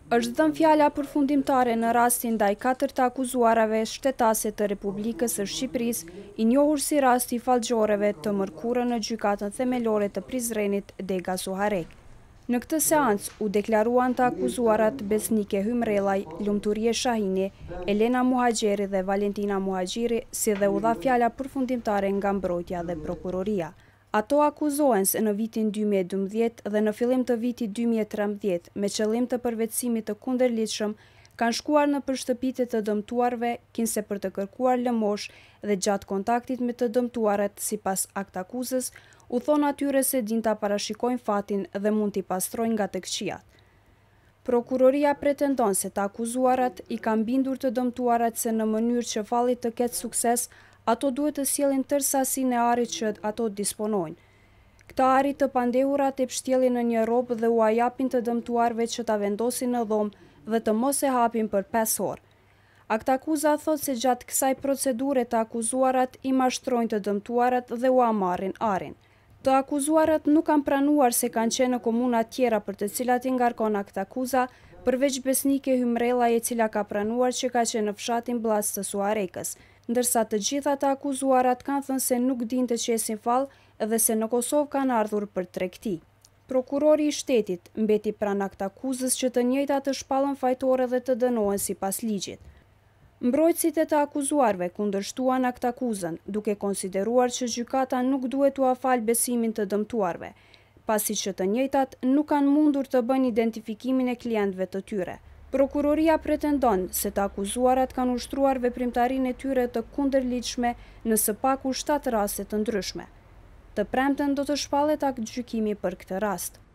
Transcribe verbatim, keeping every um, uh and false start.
Është dhënë fjala përfundimtare në rastin ndaj katër të akuzuarave shtetase të Republikës së Shqipërisë, i njohur si rasti i fallxhoreve të mërkurë në gjykatën themelore të Prizrenit Dega Suharek. Në këtë seancë u deklaruan të akuzuarat Besnike Hymrellaj, Lumturie Shahini, Elena Muhaxheri dhe Valentina Muhaxhiri, si dhe u dha fjala përfundimtare nga mbrojtja dhe prokuroria. Ato akuzohen se në vitin dy mijë e dymbëdhjetë dhe në fillim të vitit dy mijë e trembëdhjetë, me qëllim të përvetësimit të kundërligjshëm, kanë shkuar në përshtëpitje të dëmtuarve, kinse për të kërkuar lëmosh dhe gjatë kontaktit me të dëmtuarat, sipas aktakuzës, u thonë atyre se din ta parashikojnë fatin dhe mund t'i pastrojnë nga të këqijat. Prokuroria pretendon se të akuzuarat i kanë bindur të dëmtuarat se në mënyrë që falli të ketë sukses, ato duhet të sjellin tërë sasinë e arit që ato disponojnë. Këta ari të pandehurat e pshtjellin në një rrobë dhe u japin të dëmtuarve që ta vendosin në dhomë dhe të mos e hapin për pesë orë. Aktakuza thot se gjatë kësaj procedure të akuzuarat i mashtrojnë të dëmtuarat dhe u marrin arin. Të akuzuarat nuk kanë pranuar se kanë qenë në komuna tjera për të cilat i ngarkon aktakuza, përveç Besnike Hymrellaj, e cila ka pranuar që ka qenë në fshatin Bllaz të Suarekës, ndërsa të gjitha të akuzuarat kanë thënë se nuk din të qesin fallë dhe se në Kosovë kanë ardhur për tregti. Prokurori i shtetit mbeti pranë aktakuzës që të njëjtat të shpallën fajtore dhe të dënohen sipas ligjit. Mbrojtësit e të akuzuarve kundërshtuan aktakuzën, duke konsideruar që gjykata nuk duhet t'u falë besimin të dëmtuarve, pasi që të njëjtat nuk kanë mundur të bëjnë identifikimin e klientëve të tyre. Prokuroria pretendon se të akuzuarat kanë ushtruar veprimtarinë e tyre të kundërligjshme në së paku shtatë raste të ndryshme. Të premten do të shpallet aktgjykimi për këtë rast.